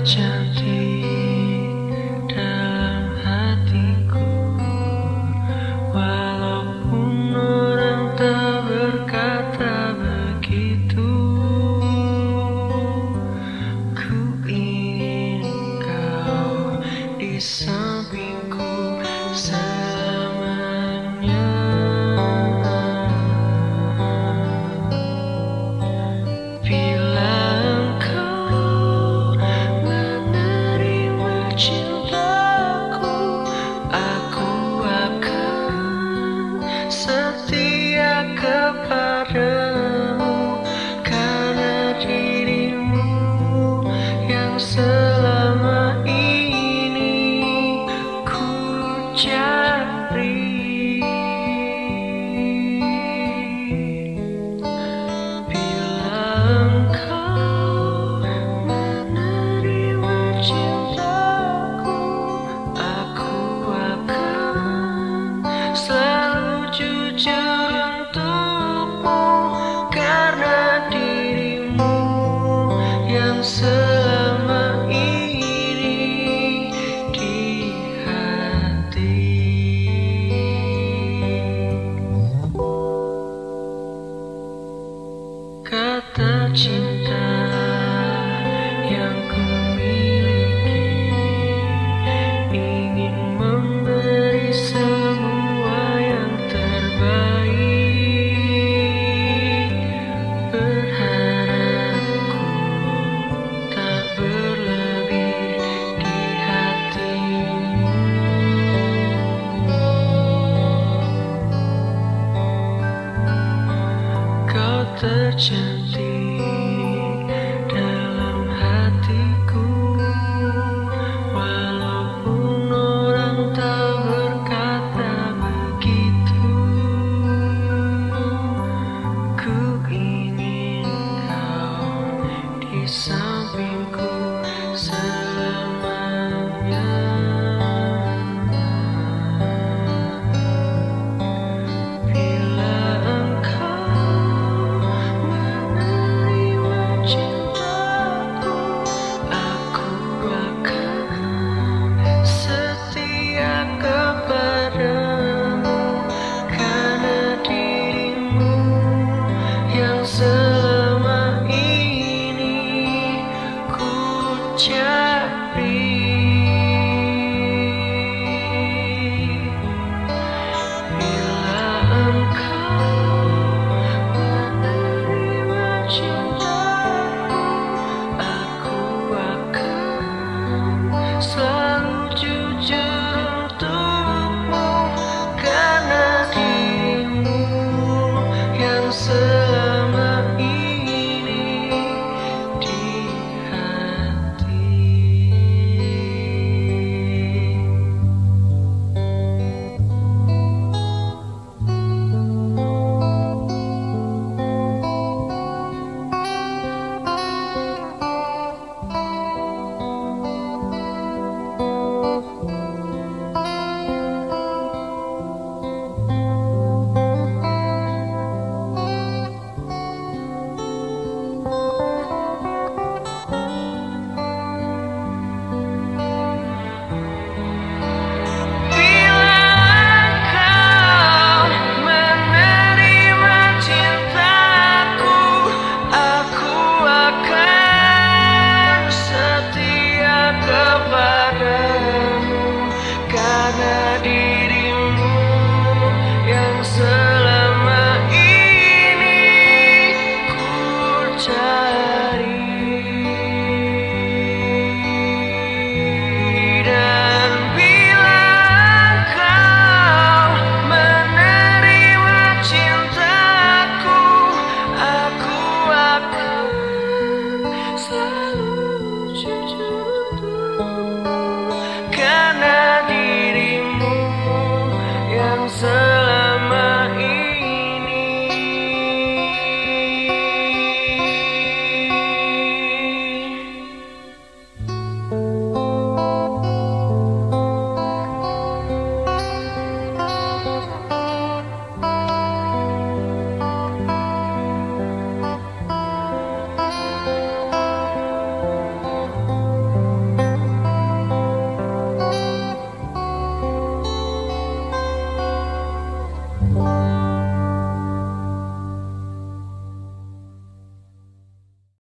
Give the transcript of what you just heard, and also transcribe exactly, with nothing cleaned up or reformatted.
tercantik dalam hatiku, walaupun orang tak berkata begitu. Ku ingin kau di sampingku selamanya. Bila engkau menerima cintaku, aku akan setia kepadamu, karena dirimu yang selama ini ku cari. Engkau menerima cintaku, aku akan selalu jujur untukmu, karena dirimu yang selama ini di hati. Kata cinta yang ku miliki, ingin memberi semua yang terbaik. Berharapku tak berlebih di hatimu. Kau tercantik dalam hatiku, walaupun orang tak berkata begitu. Ku ingin kau di sampingku selamanya. Bila engkau menerima cintaku, aku akan setia kepadamu, karena dirimu yang selama ini ku cari. Bila engkau menerima cintaku, aku akan selalu jujur untukmu, karena dirimu yang selalu